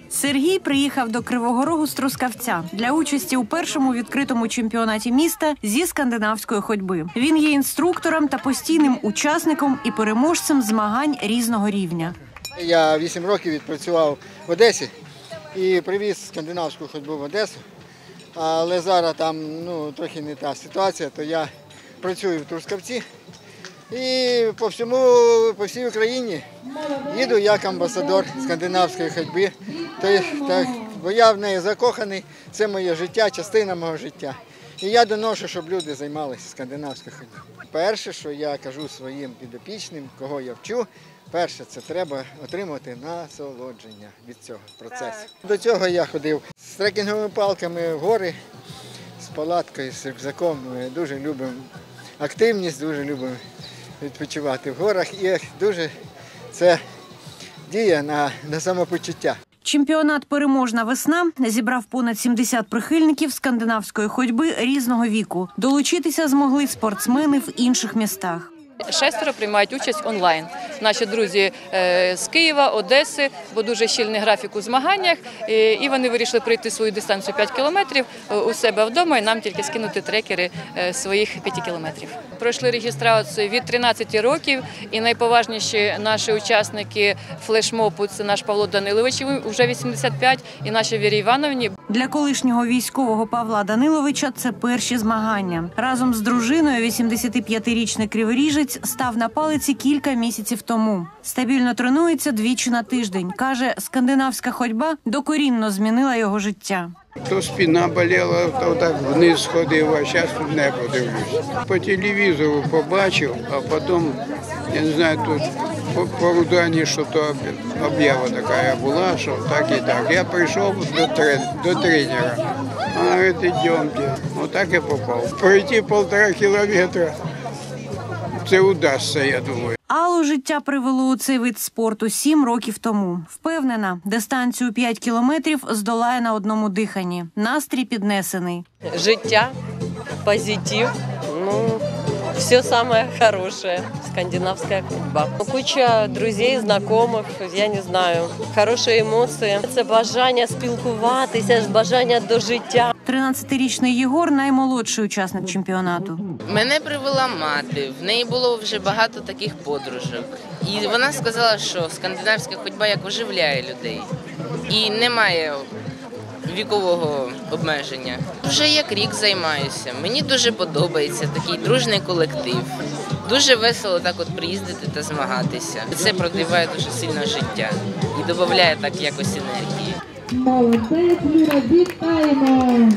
Сергій приїхав до Кривого Рогу з Трускавця для участі у першому відкритому чемпіонаті міста зі скандинавської ходьби. Він є інструктором та постійним учасником і переможцем змагань різного рівня. Я 8 років відпрацював в Одесі і привіз скандинавську ходьбу в Одесу. Але зараз там трохи не та ситуація, то я працюю в Трускавці. І по всій Україні їду як амбасадор скандинавської ходьби. Бо я в неї закоханий, це моє життя, частина мого життя. І я доношу, щоб люди займалися скандинавською ходьбою. Перше, що я кажу своїм підопічним, кого я вчу, перше, це треба отримати насолодження від цього процесу. До цього я ходив з трекінговими палками в гори, з палаткою, з рюкзаком. Ми дуже любимо активність, дуже любимо відпочивати в горах і дуже це діє на самопочуття. Чемпіонат «Переможна весна» зібрав понад 70 прихильників скандинавської ходьби різного віку. Долучитися змогли спортсмени в інших містах. 6 приймають участь онлайн. Наші друзі з Києва, Одеси, бо дуже щільний графік у змаганнях, і вони вирішили пройти свою дистанцію 5 кілометрів у себе вдома і нам тільки скинути трекери своїх 5 кілометрів. Пройшли реєстрацію від 13 років і найповажніші наші учасники флешмобу – це наш Павло Данилович, вже 85, і наші Вірі Івановні. Для колишнього військового Павла Даниловича це перші змагання. Разом з дружиною 85-річний криворіжець став на палиці кілька місяців тому. Стабільно тренується двічі на тиждень. Каже, скандинавська ходьба докорінно змінила його життя. То спина боліла, то так вниз ходив, а зараз тут небо дивлюсь. По телевізору побачив, а потім, я не знаю, тут по Рудані щось об'ява така була, що так і так. Я прийшов до тренера, вона говорить, йдемте. Отак і попав. Пройти 1,5 кілометра, це вдасться, я думаю. Аллу життя привело у цей вид спорту 7 років тому. Впевнена, дистанцію 5 кілометрів здолає на одному диханні. Настрій піднесений. Життя, позитив, все самое хорошее. Скандинавская ходьба. Куча друзей, знайомих, я не знаю, хороші емоції. Це бажання спілкуватися, бажання до життя. 13-річний Єгор – наймолодший учасник чемпіонату. Мене привела мати, в неї було вже багато таких подружок. І вона сказала, що скандинавська ходьба як оживляє людей. І немає вікового обмеження. Вже як рік займаюся. Мені дуже подобається такий дружний колектив. Дуже весело так от приїздити та змагатися. Це продиває дуже сильно життя і додає так якось енергії. Молодець, Юра, вітаємо!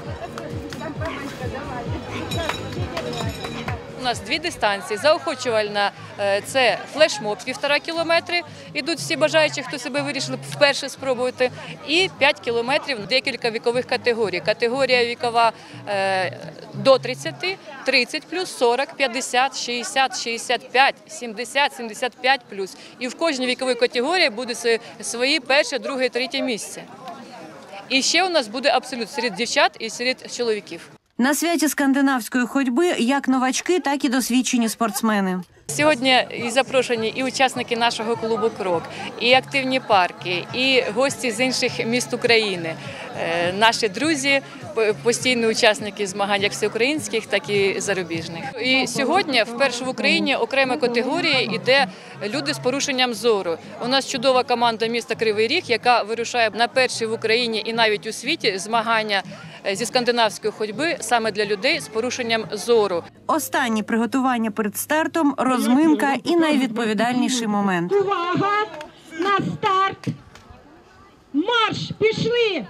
У нас 2 дистанції. Заохочувальна – це флешмоб 1,5 кілометри. Ідуть всі бажаючі, хто себе вирішили вперше спробувати. І 5 кілометрів – декілька вікових категорій. Категорія вікова до 30, 30 плюс, 40, 50, 60, 65, 70, 75 плюс. І в кожній віковій категорії буде свої перше, друге, третє місце. І ще у нас буде абсолют серед дівчат і серед чоловіків. На святі скандинавської ходьби як новачки, так і досвідчені спортсмени. Сьогодні і запрошені і учасники нашого клубу «Крок», і активні парки, і гості з інших міст України. Наші друзі, постійні учасники змагань як всеукраїнських, так і зарубіжних. І сьогодні вперше в Україні окрема категорія йде люди з порушенням зору. У нас чудова команда міста Кривий Ріг, яка вирушає на перші в Україні і навіть у світі змагання зі скандинавської ходьби саме для людей з порушенням зору. Останні приготування перед стартом, розминка і найвідповідальніший момент. Увага! На старт! Марш! Пішли!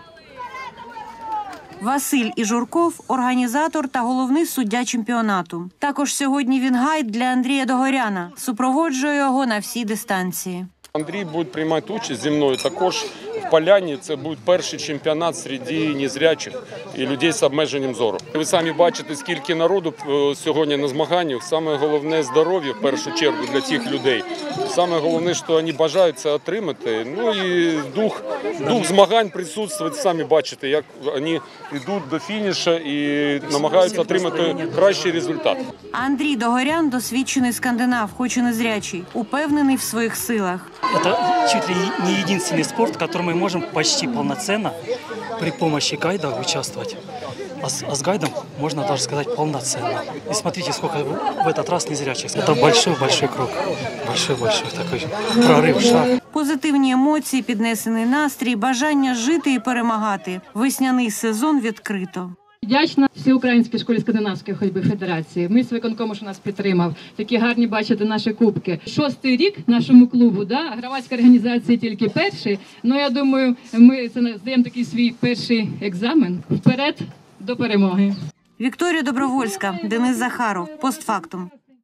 Василь Іжурков – організатор та головний суддя чемпіонату. Також сьогодні він гайд для Андрія Догоряна. Супроводжує його на всій дистанції. Андрій буде приймати участь зі мною також в Поляні. Це буде перший чемпіонат серед незрячих і людей з обмеженням зору. Ви самі бачите, скільки народу сьогодні на змаганнях. Саме головне – здоров'я в першу чергу для цих людей. Саме головне, що вони бажають це отримати. Ну і дух змагань присутствує. Самі бачите, як вони йдуть до фінішу і намагаються отримати кращий результат. Андрій Догорян – досвідчений скандинав, хоч і незрячий, упевнений в своїх силах. Это чуть ли не единственный спорт, в котором мы можем почти полноценно при помощи гайда участвовать. А с гайдом можно даже сказать полноценно. И смотрите, сколько в этот раз незрячих. Это большой-большой крок. Большой-большой такой прорыв, шаг. Позитивні емоції, піднесений настрій, бажання жити і перемагати. Весняний сезон відкрито. Вдячна Всеукраїнській школі скандинавської ходьби федерації. Ми з виконкому, що нас підтримав. Такі гарні бачите наші кубки. 6-й рік нашому клубу, да? Громадська організація тільки перший. Ну, я думаю, ми здаємо такий свій перший екзамен. Вперед до перемоги. Вікторія Добровольська, Денис Захаров. Постфактум.